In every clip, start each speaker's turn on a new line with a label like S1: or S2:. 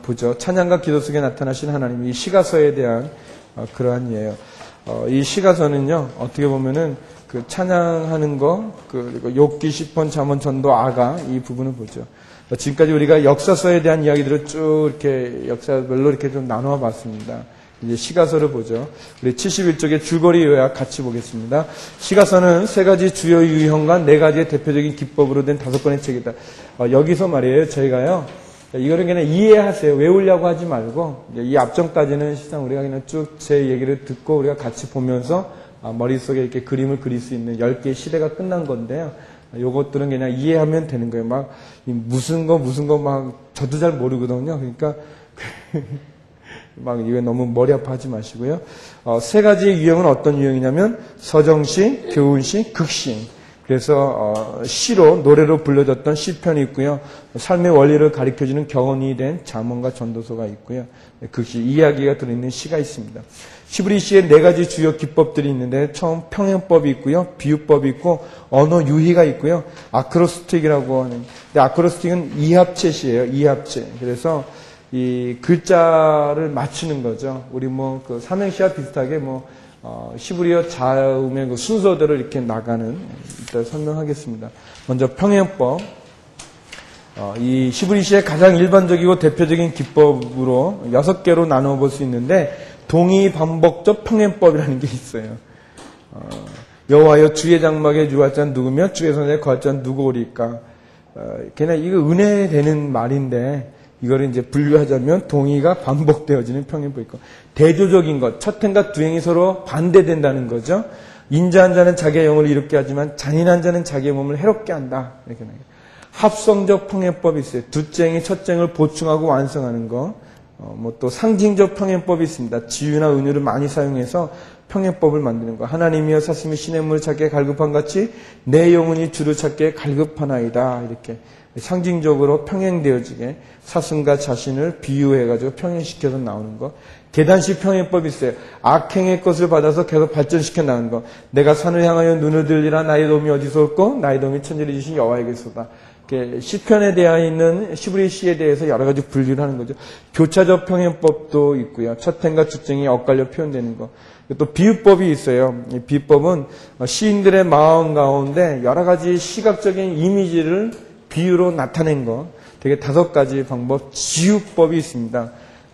S1: 보죠. 찬양과 기도 속에 나타나신 하나님, 이 시가서에 대한 그러한 예요. 이 시가서는요, 어떻게 보면은 그 찬양하는 거, 그리고 욥기, 시편, 잠언, 전도, 아가 이 부분을 보죠. 지금까지 우리가 역사서에 대한 이야기들을 쭉 이렇게 역사별로 이렇게 좀 나누어 봤습니다. 이제 시가서를 보죠. 우리 71쪽의 줄거리 요약 같이 보겠습니다. 시가서는 세 가지 주요 유형과 네 가지의 대표적인 기법으로 된 5권의 책이다. 여기서 말이에요, 저희가요, 이거를 그냥 이해하세요. 외우려고 하지 말고, 이 앞전까지는 실상 우리가 그냥 쭉 제 얘기를 듣고 우리가 같이 보면서 머릿속에 이렇게 그림을 그릴 수 있는 10개의 시대가 끝난 건데요. 요것들은 그냥 이해하면 되는 거예요. 막, 무슨 거 막, 저도 잘 모르거든요. 그러니까, 막, 이거 너무 머리 아파하지 마시고요. 세 가지의 유형은 어떤 유형이냐면, 서정시, 교훈시, 극시. 그래서, 시로, 노래로 불려졌던 시편이 있고요. 삶의 원리를 가르쳐주는 경언이 된 잠언과 전도서가 있고요. 극시, 이야기가 들어있는 시가 있습니다. 히브리 시에 네 가지 주요 기법들이 있는데, 처음 평행법이 있고요, 비유법이 있고, 언어 유희가 있고요, 아크로스틱이라고 하는, 근데 아크로스틱은 이합체 시예요, 이합체. 그래서 이 글자를 맞추는 거죠. 우리 뭐 그 삼행시와 비슷하게 히브리어 자음의 그 순서대로 이렇게 나가는, 이따 설명하겠습니다. 먼저 평행법. 이 히브리 시의 가장 일반적이고 대표적인 기법으로 6개로 나누어 볼 수 있는데, 동의 반복적 평행법이라는 게 있어요. 여호와여 주의 장막에 주할 자는 누구며 주의 손에 거할 자는 누구오리까. 그냥 이거 은혜되는 말인데, 이거를 이제 분류하자면 동의가 반복되어지는 평행법이 있고, 대조적인 것, 첫 행과 두 행이 서로 반대된다는 거죠. 인자한 자는 자기의 영을 이롭게 하지만 잔인한 자는 자기의 몸을 해롭게 한다. 이렇게 나와요. 합성적 평행법이 있어요. 두째 행이 첫째 행을 보충하고 완성하는 거. 또 상징적 평행법이 있습니다. 지유나 은유를 많이 사용해서 평행법을 만드는 거. 하나님이여 사슴이 시냇물을 찾게 갈급한 같이 내 영혼이 주를 찾게 갈급하나이다. 이렇게 상징적으로 평행되어지게 사슴과 자신을 비유해가지고 평행시켜서 나오는 거. 계단식 평행법이 있어요. 악행의 것을 받아서 계속 발전시켜 나가는 거. 내가 산을 향하여 눈을 들리라. 나의 도움이 어디서 올꼬? 나의 도움이 천지를 지신 여호와에게서다. 시편에 대해 있는 히브리 시에 대해서 여러 가지 분류를 하는 거죠. 교차적 평행법도 있고요. 첫 행과 주쟁이 엇갈려 표현되는 거. 또 비유법이 있어요. 이 비유법은 시인들의 마음 가운데 여러 가지 시각적인 이미지를 비유로 나타낸 거. 되게 5가지 방법. 지유법이 있습니다.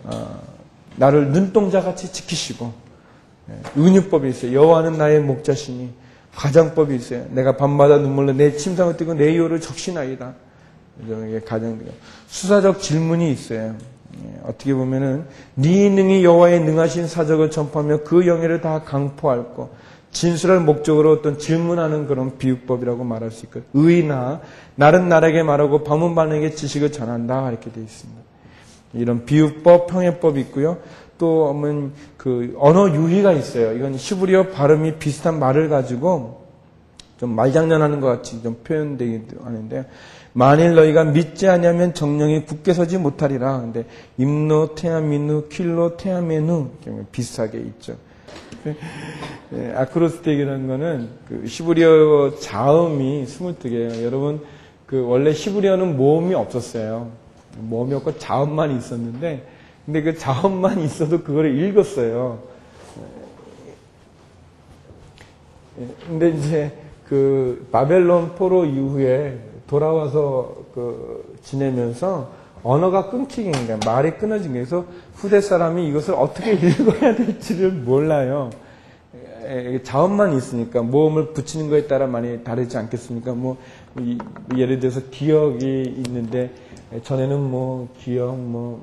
S1: 나를 눈동자같이 지키시고. 은유법이 있어요. 여호와는 나의 목자시니. 가장법이 있어요. 내가 밤마다 눈물로 내 침상을 띄고 내 이호를 적시나이다. 이게 가장 수사적 질문이 있어요. 어떻게 보면은 네 능히 여호와의 능하신 사적을 전파하며 그 영예를 다 강포할 거. 진술할 목적으로 어떤 질문하는 그런 비유법이라고 말할 수 있고, 의나 날은 날에게 말하고 밤은 밤에게 지식을 전한다 이렇게 되어 있습니다. 이런 비유법, 평행법이 있고요. 또 그 언어 유희가 있어요. 이건 히브리어 발음이 비슷한 말을 가지고 좀 말장난하는 것 같이 좀 표현되기도 하는데, 만일 너희가 믿지 아니하면 정령이 굳게 서지 못하리라. 근데 임노 테아미누 킬로 테아메누 비슷하게 있죠. 아크로스틱이라는 거는 그 히브리어 자음이 22개예요. 여러분 원래 히브리어는 모음이 없었어요. 모음이 없고 자음만 있었는데, 근데 그 자음만 있어도 그거를 읽었어요. 근데 이제 그 바벨론 포로 이후에 돌아와서 지내면서 언어가 끊기게 된 거예요. 말이 끊어진 거예요. 그래서 후대 사람이 이것을 어떻게 읽어야 될지를 몰라요. 자음만 있으니까 모음을 붙이는 거에 따라 많이 다르지 않겠습니까? 예를 들어서 기억이 있는데, 전에는 기억,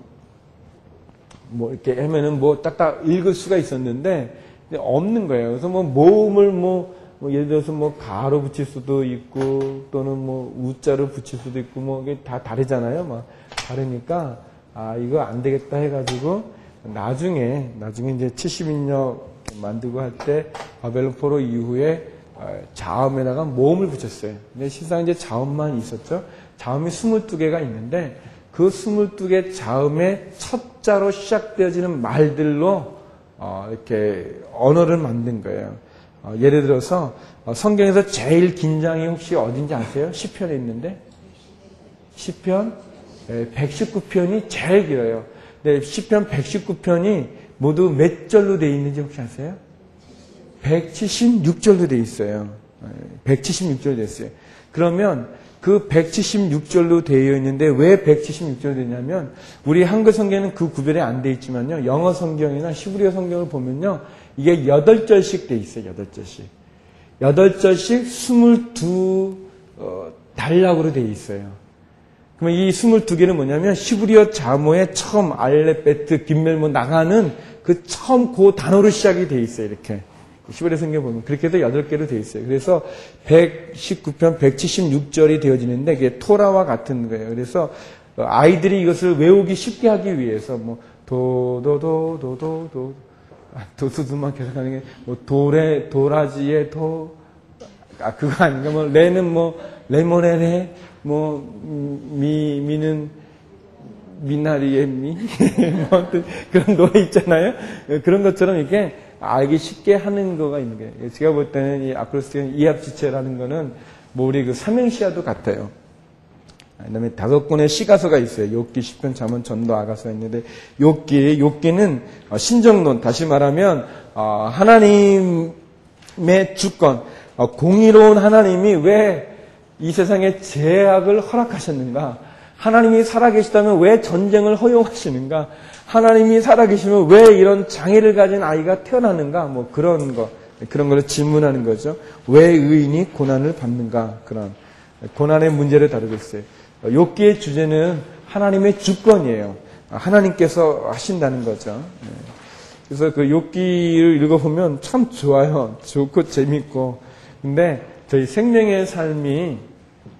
S1: 이렇게 하면은 딱딱 읽을 수가 있었는데, 없는 거예요. 그래서 모음을 예를 들어서 가로 붙일 수도 있고, 또는 우자를 붙일 수도 있고, 이게 다 다르잖아요. 다르니까, 이거 안 되겠다 해가지고, 나중에 이제 70인역 만들고 할 때, 바벨론 포로 이후에 자음에다가 모음을 붙였어요. 근데 실상 이제 자음만 있었죠. 자음이 22개가 있는데, 그 22개 자음의 첫 자로 시작되어지는 말들로 이렇게 언어를 만든 거예요. 예를 들어서 성경에서 제일 긴 장이 혹시 어딘지 아세요? 시편에 있는데, 시편 119편이 제일 길어요. 근데 시편 119편이 모두 몇 절로 되어 있는지 혹시 아세요? 176절로 되어 있어요. 176절 됐어요. 그러면 그 176절로 되어 있는데 왜 176절 되냐면 우리 한글 성경에는 그 구별이 안 되어 있지만요. 영어 성경이나 히브리어 성경을 보면요. 이게 8절씩 되어 있어요. 8절씩. 8절씩 22단락으로 되어 있어요. 그러면 이 22개는 뭐냐면 히브리어 자모의 처음 알레베트 김멜모 나가는 그 처음 그 단어로 시작이 되어 있어요. 이렇게. 히브리어 성경 보면 그렇게 해서 8개로 되어 있어요. 그래서 119편 176절이 되어지는데 그게 토라와 같은 거예요. 그래서 아이들이 이것을 외우기 쉽게 하기 위해서 뭐 도도도만 계속하는 게 뭐 도라지의 그거 아닌가 뭐 레는 뭐 레모네레 미는 미나리의 미 뭐 그런 노래 있잖아요. 그런 것처럼 이렇게 알기 쉽게 하는 거가 있는 거예요. 제가 볼 때는 이 아크로스틱 이합지체라는 거는 뭐 우리 그 삼행시와도 같아요. 그다음에 5권의 시가서가 있어요. 욥기, 시편, 잠언, 전도, 아가서가 있는데 욥기는 신정론, 다시 말하면 하나님의 주권, 공의로운 하나님이 왜 이 세상에 죄악을 허락하셨는가? 하나님이 살아계시다면 왜 전쟁을 허용하시는가? 하나님이 살아계시면 왜 이런 장애를 가진 아이가 태어나는가? 뭐 그런 걸 질문하는 거죠. 왜 의인이 고난을 받는가? 그런 고난의 문제를 다루고 있어요. 욥기의 주제는 하나님의 주권이에요. 하나님께서 하신다는 거죠. 그래서 그 욥기를 읽어보면 참 좋아요. 좋고 재밌고. 근데 저희 생명의 삶이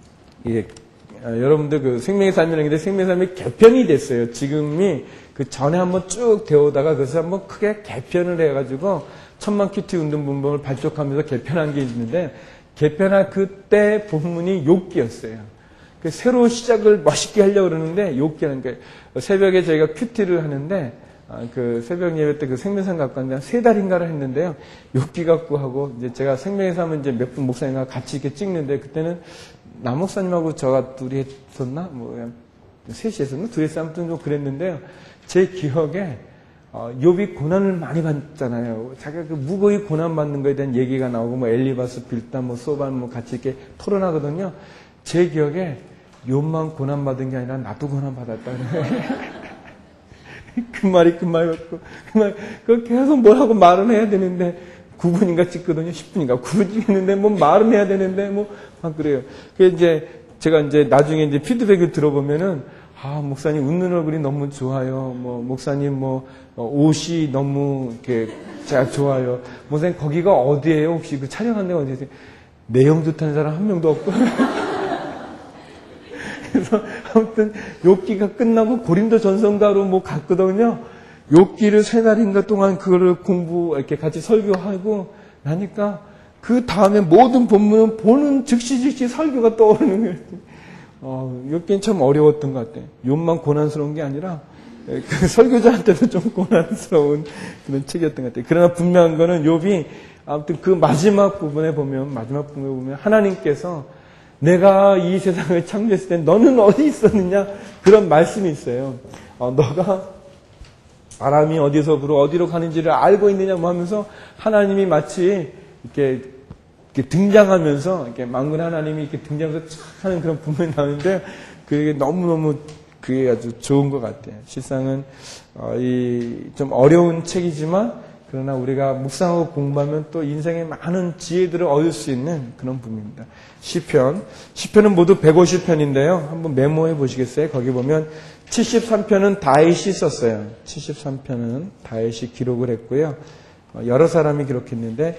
S1: 여러분들 그 생명의 삶이라는 게 생명의 삶이 개편이 됐어요. 지금이 그 전에 한번 쭉 되어오다가 그래서 한번 크게 개편을 해가지고 천만 큐티 운동본부를 발족하면서 개편한 게 있는데 개편한 그때 본문이 욥기였어요. 새로 시작을 멋있게 하려고 그러는데 욥기라는 게 새벽에 저희가 큐티를 하는데 그 새벽 예배 때 그 생명상 갖고 왔는데 3달인가를 했는데요. 욥기 갖고 하고 이제 제가 생명의 삶은 이제 몇 분 목사님과 같이 이렇게 찍는데 그때는 남 목사님하고 저가 둘이 했었나? 뭐 셋이 했었나? 둘이 했었나? 아무튼 좀 그랬는데요. 제 기억에 욥이 고난을 많이 받잖아요. 자기가 그 무거이 고난받는 거에 대한 얘기가 나오고 뭐 엘리바스, 빌단, 뭐 소반 뭐 같이 이렇게 토론하거든요. 제 기억에 욥만 고난받은 게 아니라 나도 고난받았다는 거예요. 그 말이 같고 그 계속 뭐라고 말은 해야 되는데 9분인가 찍거든요. 10분인가 9분 찍는데 뭐 말은 해야 되는데 뭐 막 그래요. 그 이제 제가 이제 나중에 이제 피드백을 들어보면은 목사님 웃는 얼굴이 너무 좋아요. 뭐 목사님 뭐 옷이 너무 이렇게 제가 좋아요. 목사님 거기가 어디예요? 혹시 그 촬영한 데가 어디세요? 내용 좋다는 사람 한 명도 없고. 그래서 아무튼 욥기가 끝나고 고린도 전성가로 뭐 갔거든요. 욥기를 3달인가 동안 그거를 이렇게 같이 설교하고 나니까 그 다음에 모든 본문은 보는 즉시 설교가 떠오르는 거예요. 욥기는 참 어려웠던 것 같아요. 욥만 고난스러운 게 아니라 그 설교자한테도 좀 고난스러운 그런 책이었던 것 같아요. 그러나 분명한 거는 욥이 아무튼 그 마지막 부분에 보면 하나님께서 내가 이 세상을 창조했을 때 너는 어디 있었느냐? 그런 말씀이 있어요. 너가 바람이 어디서 불어 어디로 가는지를 알고 있느냐 뭐 하면서 하나님이 마치 이렇게 등장하면서 이렇게 만군 하나님이 이렇게 등장해서 촥 하는 그런 부분이 나오는데 그게 너무너무 그게 아주 좋은 것 같아요. 실상은 좀 어려운 책이지만 그러나 우리가 묵상하고 공부하면 또 인생의 많은 지혜들을 얻을 수 있는 그런 부분입니다. 시편은 모두 150편인데요. 한번 메모해 보시겠어요? 거기 보면 73편은 다윗이 썼어요. 73편은 다윗이 기록을 했고요. 여러 사람이 기록했는데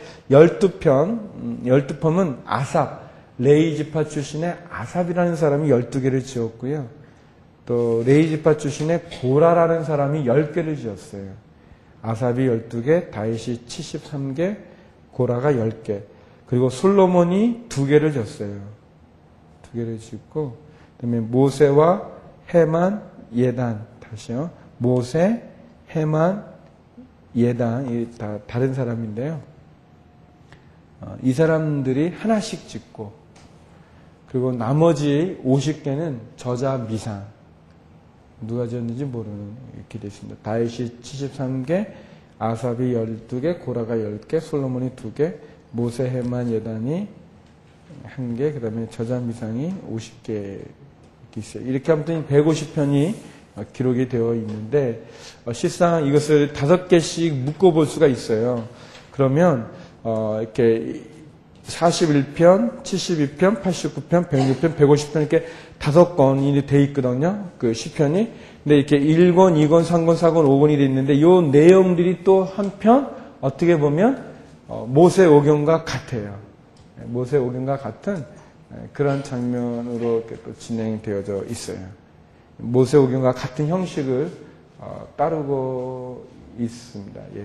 S1: 12편은 아삽, 레위 지파 출신의 아삽이라는 사람이 12개를 지었고요. 또 레위 지파 출신의 고라라는 사람이 10개를 지었어요. 아삽이 12개, 다윗이 73개, 고라가 10개. 그리고 솔로몬이 2개를 지었어요. 2개를 짓고 그다음에 모세와 헤만, 예단. 다시요. 모세, 헤만, 예단. 이 다 다른 사람인데요. 이 사람들이 하나씩 짓고, 그리고 나머지 50개는 저자 미상. 누가 지었는지 모르는 이렇게 되어 있습니다. 다윗이 73개, 아삽이 12개, 고라가 10개, 솔로몬이 2개, 모세, 헤만, 예단이 1개, 그 다음에 저자미상이 50개 이렇게 있어요. 이렇게 하면 150편이 기록이 되어 있는데 실상 이것을 5개씩 묶어볼 수가 있어요. 그러면 이렇게 41편, 72편, 89편, 106편, 150편 이렇게 5권이 돼 있거든요. 그 시편이. 근데 이렇게 1권, 2권, 3권, 4권, 5권이 돼 있는데 이 내용들이 또 한편 어떻게 보면 모세오경과 같아요. 모세오경과 같은 그런 장면으로 이렇게 또 진행되어져 있어요. 모세오경과 같은 형식을 따르고 있습니다. 예.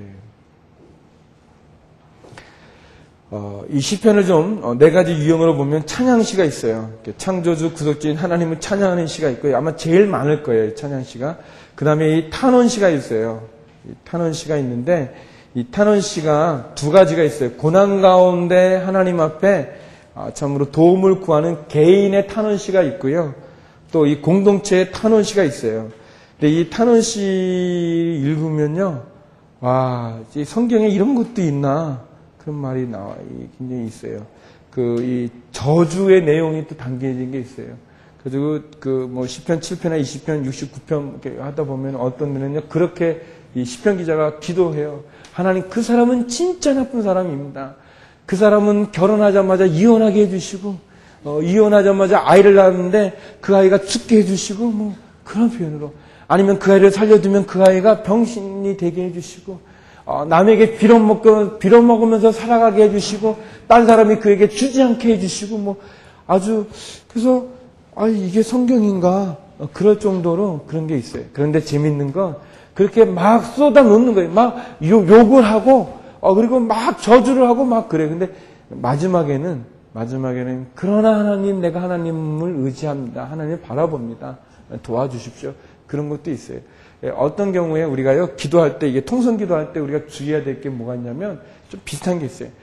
S1: 이 시편을 좀 4가지 유형으로 보면 찬양시가 있어요. 창조주 구속주인 하나님을 찬양하는 시가 있고요. 아마 제일 많을 거예요. 찬양시가. 그 다음에 이 탄원시가 있어요. 이 탄원시가 있는데 이 탄원시가 2가지가 있어요. 고난 가운데 하나님 앞에 참으로 도움을 구하는 개인의 탄원시가 있고요. 또 이 공동체의 탄원시가 있어요. 근데 이 탄원시 읽으면요. 와, 이 성경에 이런 것도 있나? 그런 말이 굉장히 있어요. 이 저주의 내용이 또 담겨진 게 있어요. 그리고 시편 7편이나 20편, 69편 이렇게 하다 보면 어떤 데는요, 그렇게 이 시편 기자가 기도해요. 하나님, 그 사람은 진짜 나쁜 사람입니다. 그 사람은 결혼하자마자 이혼하게 해주시고, 이혼하자마자 아이를 낳았는데 그 아이가 죽게 해주시고, 그런 표현으로. 아니면 그 아이를 살려두면 그 아이가 병신이 되게 해주시고, 남에게 빌어먹으면서 살아가게 해주시고, 딴 사람이 그에게 주지 않게 해주시고, 그래서, 이게 성경인가? 그럴 정도로 그런 게 있어요. 그런데 재밌는 건, 그렇게 막 쏟아 놓는 거예요. 막 욕을 하고, 그리고 막 저주를 하고 막 그래. 근데 마지막에는, 그러나 하나님, 내가 하나님을 의지합니다. 하나님을 바라봅니다. 도와주십시오. 그런 것도 있어요. 어떤 경우에 우리가요, 기도할 때, 이게 통성 기도할 때 우리가 주의해야 될 게 뭐가 있냐면, 좀 비슷한 게 있어요.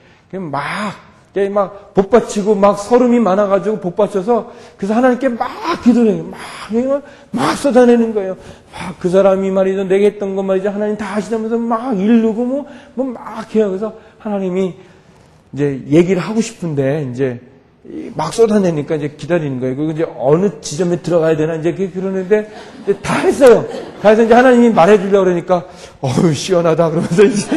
S1: 막 복받치고 막 서름이 많아가지고 복받쳐서, 그래서 하나님께 막 기도를 해요. 막 쏟아내는 거예요. 그 사람이 말이죠, 내게 했던 것 말이죠, 하나님 다 하시다면서 막 이르고 막 해요. 그래서 하나님이 이제 얘기를 하고 싶은데, 이제 막 쏟아내니까 이제 기다리는 거예요. 그리고 이제 어느 지점에 들어가야 되나 이제 그러는데 이제 다 했어요. 다 해서 이제 하나님이 말해주려고 그러니까 시원하다 그러면서 이제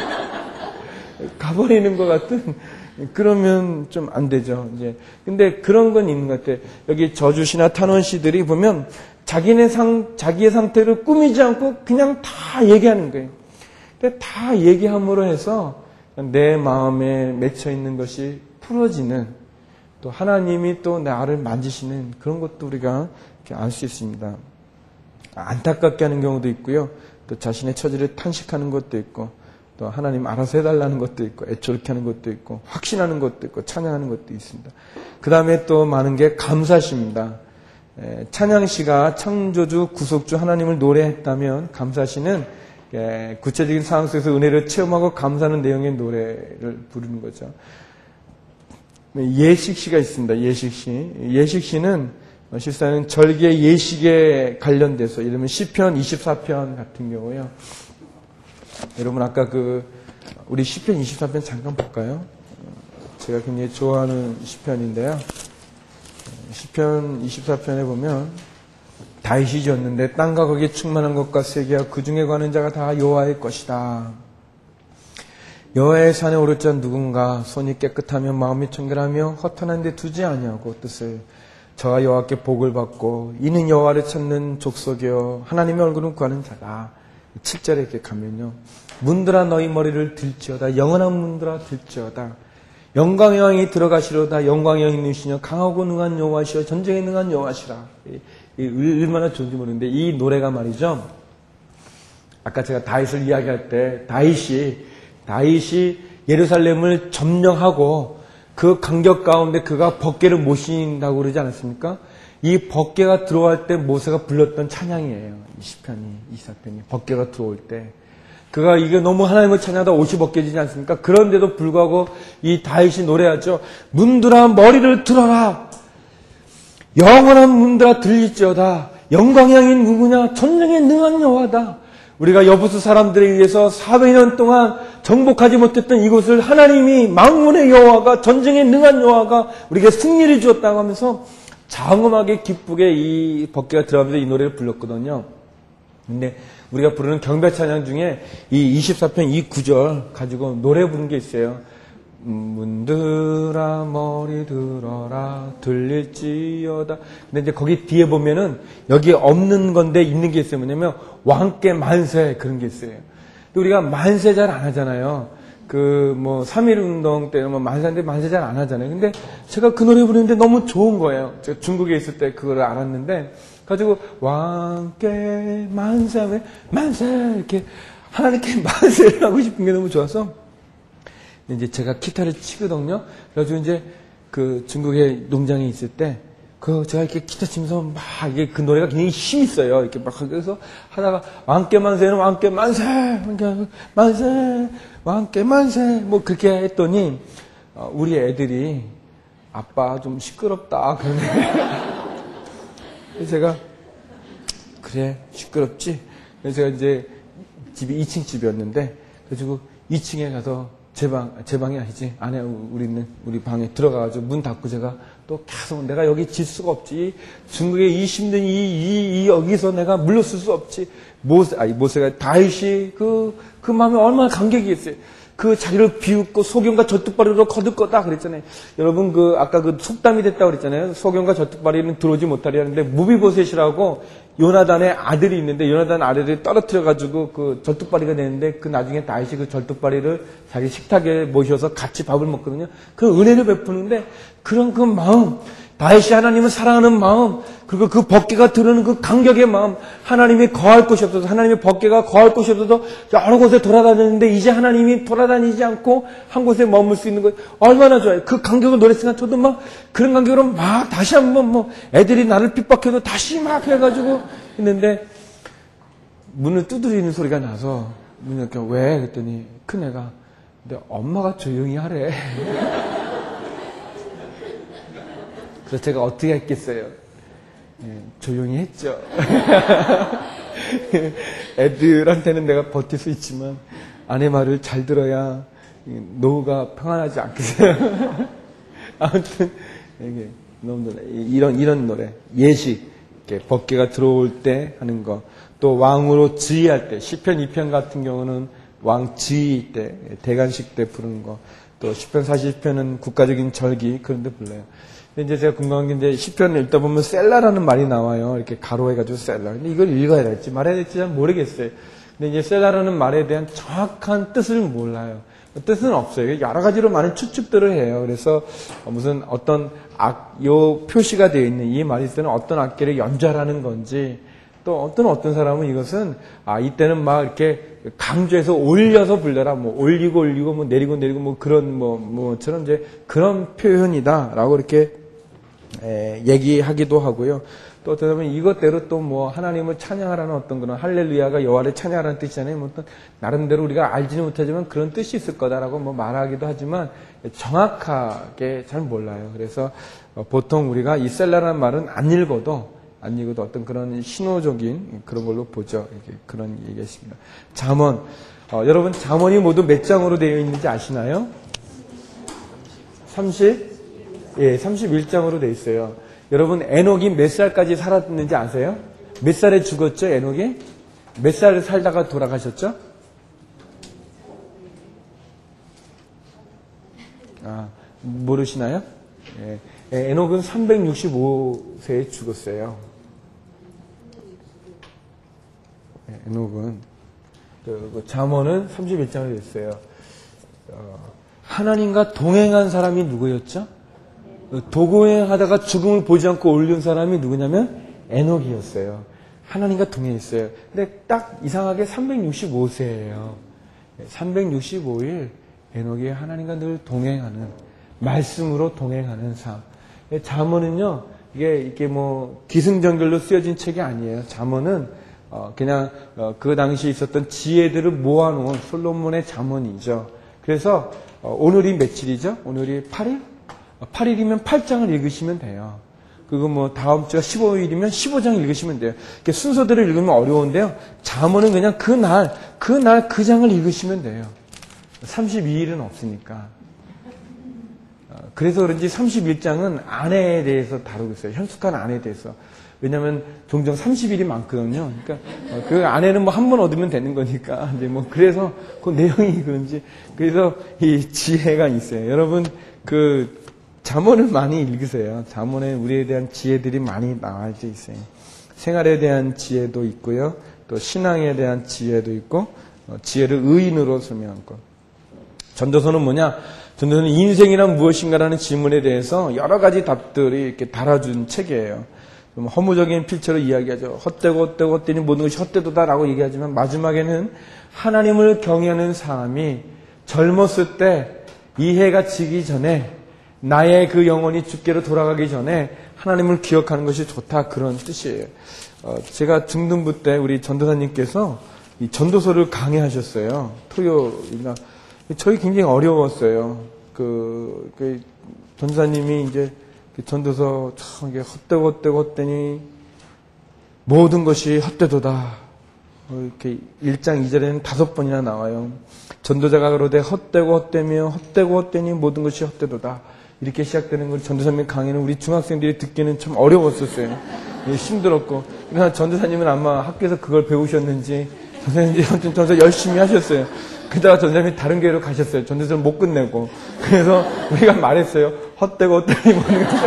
S1: 가버리는 것 같은, 그러면 좀 안 되죠. 이제 근데 그런 건 있는 것 같아요. 여기 저주시나 탄원시들이 보면 자기의 상태를 꾸미지 않고 그냥 다 얘기하는 거예요. 근데 다 얘기함으로 해서 내 마음에 맺혀 있는 것이 풀어지는, 또 하나님이 또 나를 만지시는 그런 것도 우리가 알 수 있습니다. 안타깝게 하는 경우도 있고요. 또 자신의 처지를 탄식하는 것도 있고, 또 하나님 알아서 해달라는 것도 있고, 애처롭게 하는 것도 있고, 확신하는 것도 있고, 찬양하는 것도 있습니다. 그 다음에 또 많은 게 감사시입니다. 찬양시가 창조주, 구속주 하나님을 노래했다면, 감사시는 구체적인 상황 속에서 은혜를 체험하고 감사하는 내용의 노래를 부르는 거죠. 예식시가 있습니다. 예식시는 실상은 절기의 예식에 관련돼서, 예를 들면 시편 24편 같은 경우요. 여러분 아까 우리 시편 24편 잠깐 볼까요? 제가 굉장히 좋아하는 시편인데요. 시편 24편에 보면 다윗이 지었는데 땅과 거기에 충만한 것과 세계와 그 중에 가는 자가 다 여호와의 것이다. 여호와의 산에 오를 자 누군가, 손이 깨끗하며 마음이 청결하며 허탄한 데 두지 아니하고, 뜻을 저가 여호와께 복을 받고 이는 여호와를 찾는 족속이요 하나님의 얼굴을 구하는 자다. 7절에 이렇게 가면요, 문들아 너희 머리를 들지어다. 영원한 문들아 들지어다. 영광의 왕이 들어가시로다. 영광의 왕이 누시며 강하고 능한 여호와시여 전쟁에 능한 여호와시라. 얼마나 좋은지 모르는데 이 노래가 말이죠, 아까 제가 다윗을 이야기할 때 다윗이 예루살렘을 점령하고 그 간격 가운데 그가 법궤를 모신다고 그러지 않았습니까? 이 법궤가 들어갈 때 모세가 불렀던 찬양이에요. 이 시편이, 24편이. 법궤가 들어올 때. 그가 이게 너무 하나님을 찬양하다 옷이 벗겨지지 않습니까? 그런데도 불구하고 이 다윗이 노래하죠. 문들아 머리를 들어라. 영원한 문들아 들릴지어다. 영광의 왕인 누구냐? 전쟁에 능한 여호와다. 우리가 여부수 사람들에 의해서 400년 동안 정복하지 못했던 이곳을 하나님이 만군의 여호와가, 전쟁에 능한 여호와가 우리에게 승리를 주었다고 하면서 장엄하게 기쁘게 이 법궤가 들어가면서 이 노래를 불렀거든요. 근데 우리가 부르는 경배 찬양 중에 이 24편 이 9절 가지고 노래 부른 게 있어요. 문들아 머리 들어라 들릴지어다. 근데 이제 거기 뒤에 보면은 여기 없는 건데 있는 게 있어요. 뭐냐면 왕께 만세, 그런 게 있어요. 우리가 만세 잘 안 하잖아요. 그 뭐 3.1 운동 때 뭐 만세인데 만세 잘 안 하잖아요. 근데 제가 그 노래 부르는데 너무 좋은 거예요. 제가 중국에 있을 때 그걸 알았는데 가지고 왕께 만세, 만세 이렇게 하나님께 만세를 하고 싶은 게 너무 좋아서 이제 제가 기타를 치거든요. 그래가지고 이제 그 중국의 농장에 있을 때 제가 이렇게 기타 치면서 막 이게 그 노래가 굉장히 힘이 있어요. 이렇게 막 그래서 하다가 왕께 만세는 왕께 만세, 만세, 왕께 만세 뭐 그렇게 했더니 우리 애들이 아빠 좀 시끄럽다 그러네. 그래서 제가 그래 시끄럽지. 그래서 제가 이제 집이 2층 집이었는데 그래가지고 2층에 가서 제 방이 아니지. 안에 우리 방에 들어가가지고 문 닫고 제가 또 계속 내가 여기 질 수가 없지. 중국의 이 힘든 여기서 내가 물러설 수 없지. 모세가 다윗이 그 마음에 얼마나 감격이 있어요. 그 자기를 비웃고 소경과 젖뚝발이로 거둘 거다 그랬잖아요. 여러분 아까 속담이 됐다고 그랬잖아요. 소경과 젖뚝발이는 들어오지 못하리 하는데 무비보셋이라고 요나단의 아들이 있는데 요나단 아들이 떨어뜨려가지고 그 젖뚝발이가 되는데 그 나중에 다윗이 그 젖뚝발이를 자기 식탁에 모셔서 같이 밥을 먹거든요. 그 은혜를 베푸는데 그런 그 마음, 다윗이 하나님을 사랑하는 마음, 그리고 그 법궤가 들으는 그 감격의 마음, 하나님이 거할 곳이 없어서, 하나님의 법궤가 거할 곳이 없어서 여러 곳에 돌아다녔는데 이제 하나님이 돌아다니지 않고 한 곳에 머물 수 있는 거 얼마나 좋아요. 그 감격을 노래했으니까 저도 막 그런 감격으로 막 다시 한번 뭐 애들이 나를 핍박해도 다시 막 해가지고 했는데 문을 두드리는 소리가 나서 문을 이렇게 왜? 그랬더니 큰애가 근데 엄마가 조용히 하래. 그래서 제가 어떻게 했겠어요? 조용히 했죠. 애들한테는 내가 버틸 수 있지만 아내 말을 잘 들어야 노후가 평안하지 않겠어요. 아무튼 너무 이런 노래 예식 법궤가 들어올 때 하는 거, 또 왕으로 즉위할 때 시편 2편 같은 경우는 왕 즉위 때 대관식 때 부르는 거, 또 시편 40편은 국가적인 절기 그런 데 불러요. 근데 이제 제가 궁금한 게 이제 시편을 읽다 보면 셀라라는 말이 나와요. 이렇게 가로해가지고 셀라. 근데 이걸 읽어야 될지 말아야 될지 잘 모르겠어요. 근데 이제 셀라라는 말에 대한 정확한 뜻을 몰라요. 뜻은 없어요. 여러 가지로 많은 추측들을 해요. 그래서 무슨 어떤 요 표시가 되어 있는 이 말이 있을 때는 어떤 악기를 연주하라는 건지, 또 어떤 사람은 이것은 이때는 막 이렇게 강조해서 올려서 불려라, 뭐 올리고 뭐 내리고 뭐 그런 뭐처럼 이제 그런 표현이다라고 이렇게 얘기하기도 하고요. 또 어떻게 보면 이것대로 또 뭐 하나님을 찬양하라는 어떤 그런 할렐루야가 여호와를 찬양하라는 뜻이잖아요. 뭐 어떤 나름대로 우리가 알지는 못하지만 그런 뜻이 있을 거다라고 뭐 말하기도 하지만 정확하게 잘 몰라요. 그래서 보통 우리가 이 셀라라는 말은 안 읽어도 어떤 그런 신호적인 그런 걸로 보죠. 이게 그런 얘기였습니다. 잠언. 여러분 잠언이 모두 몇 장으로 되어 있는지 아시나요? 31장으로 되어 있어요. 여러분 에녹이 몇 살까지 살았는지 아세요? 몇 살에 죽었죠, 에녹이? 몇 살 살다가 돌아가셨죠? 모르시나요? 에녹은 365세에 죽었어요. 에녹은. 잠언은 31장을 했어요. 하나님과 동행한 사람이 누구였죠? 도고행하다가 죽음을 보지 않고 올린 사람이 누구냐면 에녹이었어요. 하나님과 동행했어요. 근데 딱 이상하게 365세예요. 365일 에녹이 하나님과 늘 동행하는, 말씀으로 동행하는 삶. 잠언은요, 이게 뭐 기승전결로 쓰여진 책이 아니에요. 잠언은 그냥 그 당시에 있었던 지혜들을 모아놓은 솔로몬의 잠언이죠. 그래서 오늘이 며칠이죠? 오늘이 8일? 8일이면 8장을 읽으시면 돼요. 그리고 뭐 다음 주가 15일이면 15장 읽으시면 돼요. 이렇게 순서대로 읽으면 어려운데요. 잠언은 그냥 그날 그 장을 읽으시면 돼요. 32일은 없으니까. 그래서 그런지 31장은 아내에 대해서 다루고 있어요. 현숙한 아내에 대해서. 왜냐면 종종 30일이 많거든요. 그러니까 그 아내는 뭐 한 번 얻으면 되는 거니까. 이제 뭐 그래서 그 내용이 그런지 그래서 이 지혜가 있어요. 여러분 그 잠언을 많이 읽으세요. 잠언에 우리에 대한 지혜들이 많이 나와 있어요. 생활에 대한 지혜도 있고요. 또 신앙에 대한 지혜도 있고 지혜를 의인으로 설명한 것. 전도서는 뭐냐? 전도서는 인생이란 무엇인가라는 질문에 대해서 여러 가지 답들이 이렇게 달아준 책이에요. 좀 허무적인 필체로 이야기하죠. 헛되니 모든 것이 헛되도다라고 얘기하지만 마지막에는 하나님을 경외하는 사람이 젊었을 때 이해가 지기 전에 나의 그 영혼이 주께로 돌아가기 전에 하나님을 기억하는 것이 좋다 그런 뜻이에요. 제가 중등부 때 우리 전도사님께서 이 전도서를 강의하셨어요. 토요일날. 저희 굉장히 어려웠어요. 그 전도사님이 이제 전도서 참 이게 헛되니 모든 것이 헛되도다. 이렇게 1장 2절에는 5번이나 나와요. 전도자가 그러되 헛되니 모든 것이 헛되도다. 이렇게 시작되는 걸 전도사님 강의는 우리 중학생들이 듣기는 참 어려웠었어요. 힘들었고. 그러나 전도사님은 아마 학교에서 그걸 배우셨는지 전도사님이 아무튼 전도사 열심히 하셨어요. 그러다가 전도사님이 다른 교회로 가셨어요. 전도사를 못 끝내고. 그래서 우리가 말했어요. 헛되니 모든 것이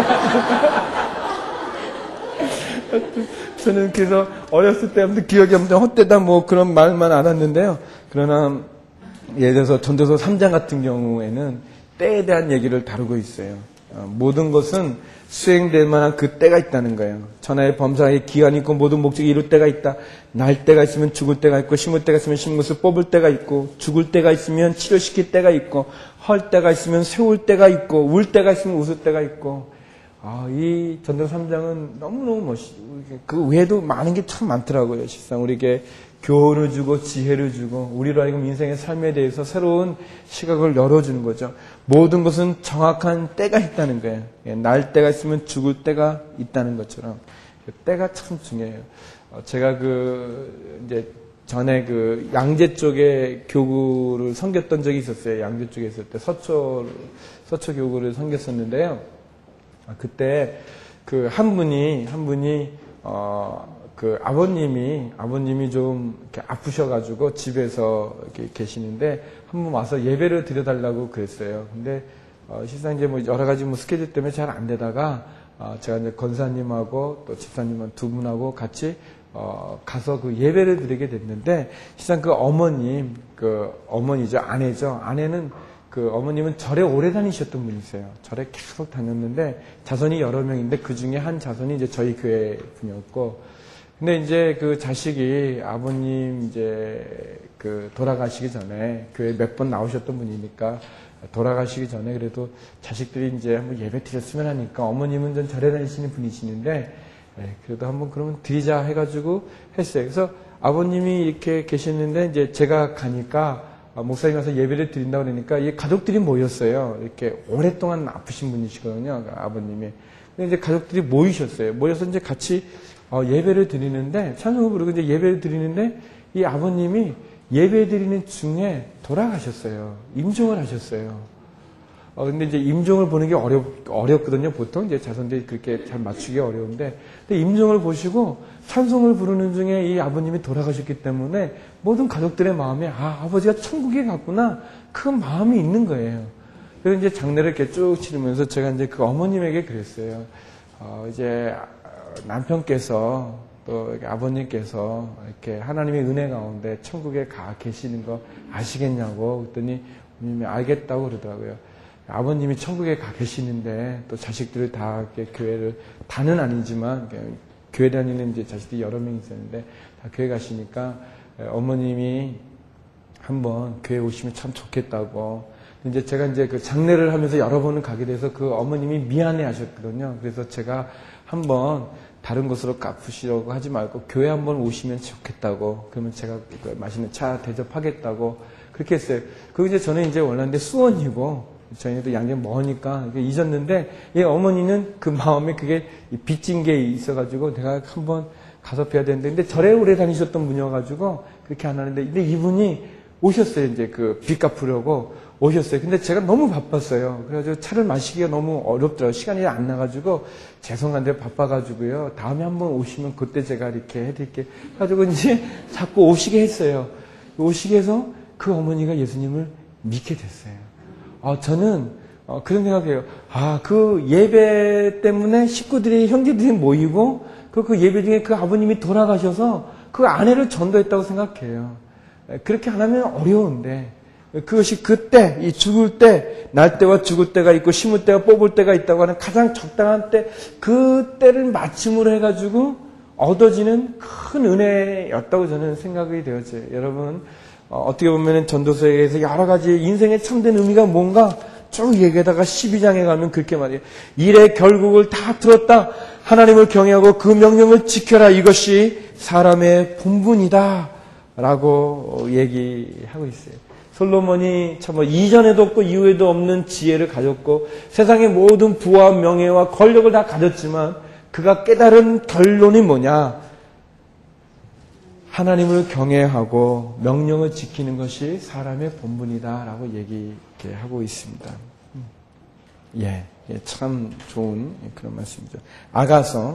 S1: 저는 그래서 어렸을 때 아무튼 기억이 아무튼 헛되다 뭐 그런 말만 알았는데요. 그러나 예를 들어서 전도서 3장 같은 경우에는 때에 대한 얘기를 다루고 있어요. 모든 것은 수행될 만한 그 때가 있다는 거예요. 천하의 범사에 기한이 있고 모든 목적이 이룰 때가 있다. 날 때가 있으면 죽을 때가 있고 심을 때가 있으면 심은 것을 뽑을 때가 있고 죽을 때가 있으면 치료시킬 때가 있고 헐 때가 있으면 세울 때가 있고 울 때가 있으면 웃을 때가 있고 이 전도서 3장은 너무너무 멋있고 그 외에도 많은 게 참 많더라고요. 실상 우리에게 교훈을 주고 지혜를 주고 우리로 하여금 인생의 삶에 대해서 새로운 시각을 열어주는 거죠. 모든 것은 정확한 때가 있다는 거예요. 날 때가 있으면 죽을 때가 있다는 것처럼 때가 참 중요해요. 제가 이제 전에 양재 쪽에 교구를 섬겼던 적이 있었어요. 양재 쪽에 있을 때 서초 교구를 섬겼었는데요. 그때 한 분이 아버님이 좀 이렇게 아프셔가지고 집에서 이렇게 계시는데 한 번 와서 예배를 드려달라고 그랬어요. 근데 실상 이제 뭐 여러 가지 스케줄 때문에 잘 안 되다가 제가 이제 권사님하고 또 집사님 두 분하고 같이 가서 예배를 드리게 됐는데 실상 어머니죠, 아내죠. 아내는 어머님은 절에 오래 다니셨던 분이세요. 절에 계속 다녔는데 자손이 여러 명인데 그 중에 한 자손이 이제 저희 교회 분이었고. 근데 이제 자식이 아버님 돌아가시기 전에 교회 몇 번 나오셨던 분이니까 돌아가시기 전에 그래도 자식들이 이제 한번 예배 드렸으면 하니까 어머님은 좀 절에 다니시는 분이시는데 그래도 한번 그러면 드리자 해가지고 했어요. 그래서 아버님이 이렇게 계셨는데 이제 제가 가니까 목사님 와서 예배를 드린다고 그러니까 이 가족들이 모였어요. 이렇게 오랫동안 아프신 분이시거든요. 아버님이. 근데 이제 가족들이 모이셨어요. 모여서 이제 같이 예배를 드리는데, 찬송을 부르고 이제 예배를 드리는데, 이 아버님이 예배 드리는 중에 돌아가셨어요. 임종을 하셨어요. 근데 이제 임종을 보는 게 어렵거든요. 보통 이제 자손들이 그렇게 잘 맞추기 어려운데, 근데 임종을 보시고 찬송을 부르는 중에 이 아버님이 돌아가셨기 때문에 모든 가족들의 마음에 아버지가 천국에 갔구나. 그 마음이 있는 거예요. 그래서 이제 장례를 이렇게 쭉 치르면서 제가 이제 어머님에게 그랬어요. 이제 남편께서 또 아버님께서 이렇게 하나님의 은혜 가운데 천국에 가 계시는 거 아시겠냐고 그랬더니 어머님이 알겠다고 그러더라고요. 아버님이 천국에 가 계시는데 또 자식들을 다 이렇게 교회를 다는 아니지만 교회 다니는 이제 자식들이 여러 명 있었는데 다 교회 가시니까 어머님이 한번 교회 오시면 참 좋겠다고. 이제 제가 이제 장례를 하면서 여러 번을 가게 돼서 어머님이 미안해 하셨거든요. 그래서 제가 한번 다른 곳으로 갚으시려고 하지 말고 교회 한번 오시면 좋겠다고. 그러면 제가 맛있는 차 대접하겠다고 그렇게 했어요. 그리고 이제 저는 이제 원래인데 수원이고 저희도 양재 머니까 잊었는데, 이 어머니는 그 마음에 그게 빚진 게 있어가지고 내가 한번 가서 뵈야 되는데, 근데 절에 오래 다니셨던 분이어가지고 그렇게 안 하는데, 근데 이분이 오셨어요. 이제 그 빚 갚으려고 오셨어요. 근데 제가 너무 바빴어요. 그래가지고 차를 마시기가 너무 어렵더라고요. 시간이 안 나가지고, 죄송한데 바빠가지고요. 다음에 한번 오시면 그때 제가 이렇게 해드릴게요. 그래가지고 이제 자꾸 오시게 했어요. 오시게 해서 그 어머니가 예수님을 믿게 됐어요. 저는 그런 생각해요. 그 예배 때문에 식구들이, 형제들이 모이고, 그 예배 중에 그 아버님이 돌아가셔서 그 아내를 전도했다고 생각해요. 그렇게 안 하면 어려운데, 그것이 그때, 이 죽을 때, 날 때와 죽을 때가 있고, 심을 때와 뽑을 때가 있다고 하는 가장 적당한 때, 그 때를 맞춤으로 해가지고 얻어지는 큰 은혜였다고 저는 생각이 되었어요. 여러분, 어떻게 보면 전도서에서 여러 가지 인생의 참된 의미가 뭔가 쭉 얘기하다가 12장에 가면 그렇게 말해요. 일의 결국을 다 들었다. 하나님을 경외하고 그 명령을 지켜라. 이것이 사람의 본분이다. 라고 얘기하고 있어요. 솔로몬이 참 이전에도 없고 이후에도 없는 지혜를 가졌고 세상의 모든 부와 명예와 권력을 다 가졌지만 그가 깨달은 결론이 뭐냐? 하나님을 경외하고 명령을 지키는 것이 사람의 본분이다라고 얘기하고 있습니다. 참 좋은 그런 말씀이죠. 아가서.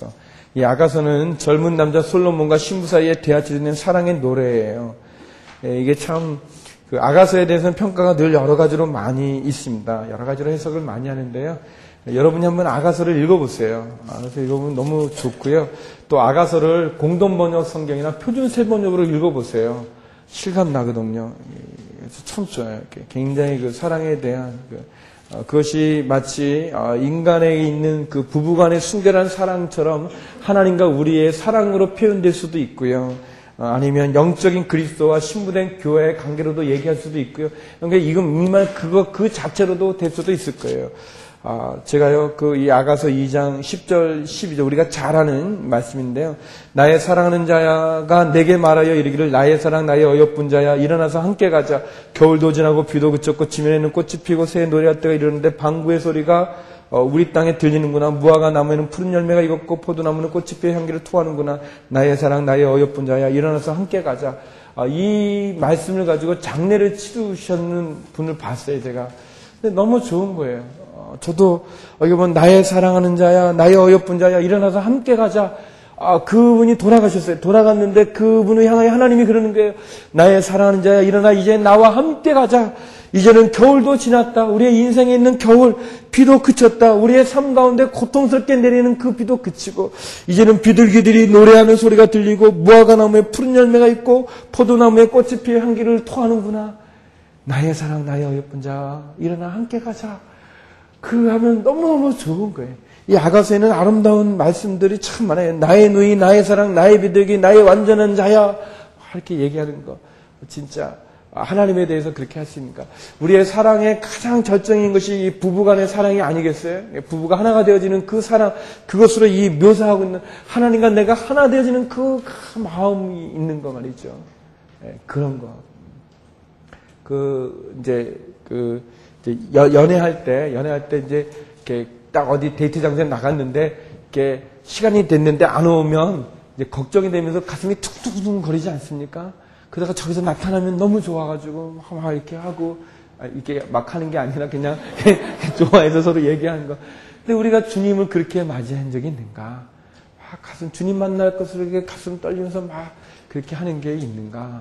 S1: 이 아가서는 젊은 남자 솔로몬과 신부 사이에 되어지는 사랑의 노래예요. 이게 참 그 아가서에 대해서는 평가가 늘 여러 가지로 많이 있습니다. 여러 가지로 해석을 많이 하는데요. 여러분이 한번 아가서를 읽어보세요. 아가서 읽어보면 너무 좋고요. 또 아가서를 공동번역 성경이나 표준세 번역으로 읽어보세요. 실감 나거든요. 참 좋아요. 굉장히 그 사랑에 대한 그것이 마치 인간에게 있는 그 부부간의 순결한 사랑처럼 하나님과 우리의 사랑으로 표현될 수도 있고요. 아니면 영적인 그리스도와 신부된 교회의 관계로도 얘기할 수도 있고요. 그러니까 이건 이말 그 자체로도 될 수도 있을 거예요. 제가요, 이 아가서 2장 10절, 12절, 우리가 잘 아는 말씀인데요. 나의 사랑하는 자가 내게 말하여 이르기를 나의 사랑, 나의 어여쁜 자야, 일어나서 함께 가자. 겨울도 지나고 비도 그쳤고 지면에는 꽃이 피고 새의 노래할 때가 이르는데 방구의 소리가 우리 땅에 들리는구나. 무화과 나무에는 푸른 열매가 익었고 포도나무는 꽃이 피어 향기를 토하는구나. 나의 사랑, 나의 어여쁜 자야, 일어나서 함께 가자. 이 말씀을 가지고 장례를 치르셨는 분을 봤어요, 제가. 근데 너무 좋은 거예요. 저도 여기 보면 나의 사랑하는 자야, 나의 어여쁜 자야, 일어나서 함께 가자. 그분이 돌아가셨어요. 돌아갔는데 그분을 향하여 하나님이 그러는 거예요. 나의 사랑하는 자야, 일어나 이제 나와 함께 가자. 이제는 겨울도 지났다. 우리의 인생에 있는 겨울, 비도 그쳤다. 우리의 삶 가운데 고통스럽게 내리는 그 비도 그치고 이제는 비둘기들이 노래하는 소리가 들리고 무화과 나무에 푸른 열매가 있고 포도나무에 꽃이 피어 향기를 토하는구나. 나의 사랑, 나의 어여쁜 자, 일어나 함께 가자. 하면 너무너무 좋은 거예요. 이 아가서에는 아름다운 말씀들이 참 많아요. 나의 누이, 나의 사랑, 나의 비둘기, 나의 완전한 자야. 이렇게 얘기하는 거. 진짜 하나님에 대해서 그렇게 하십니까? 우리의 사랑의 가장 절정인 것이 이 부부간의 사랑이 아니겠어요? 부부가 하나가 되어지는 그 사랑, 그것으로 이 묘사하고 있는 하나님과 내가 하나 되어지는 그 마음이 있는 거 말이죠. 그런 거. 이제 연애할 때 이제 이렇게 딱 어디 데이트 장소에 나갔는데 이렇게 시간이 됐는데 안 오면 이제 걱정이 되면서 가슴이 툭툭 거리지 않습니까? 그러다가 저기서 나타나면 너무 좋아가지고 막 이렇게 하고 이렇게 막 하는 게 아니라 그냥 좋아해서 서로 얘기하는 거. 근데 우리가 주님을 그렇게 맞이한 적이 있는가? 가슴 주님 만날 것으로 이렇게 가슴 떨리면서 막 그렇게 하는 게 있는가?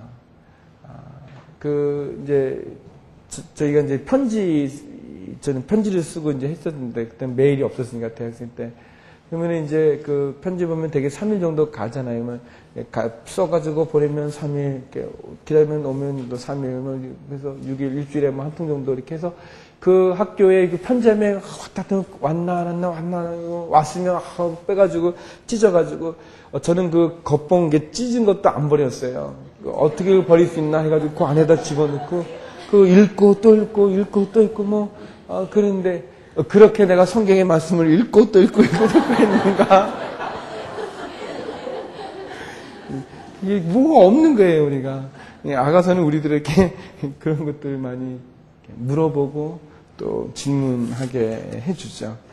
S1: 이제 저희가 이제 저는 편지를 쓰고 이제 했었는데, 그때 메일이 없었으니까, 대학생 때. 그러면 이제 그 편지 보면 되게 3일 정도 가잖아요. 써가지고 보내면 3일, 기다리면 오면 또 3일, 그래서 6일, 일주일에 한 통 정도 이렇게 해서 그 학교에 그 편지함에 왔나, 안 왔나, 왔으면 빼가지고, 찢어가지고, 저는 그 겉봉 게 찢은 것도 안 버렸어요. 어떻게 버릴 수 있나 해가지고 그 안에다 집어넣고, 읽고 또 읽고 그런데 그렇게 내가 성경의 말씀을 읽고 또 읽고 했는가? 이게 뭐가 없는 거예요, 우리가. 아가서는 우리들에게 그런 것들 많이 물어보고 또 질문하게 해주죠.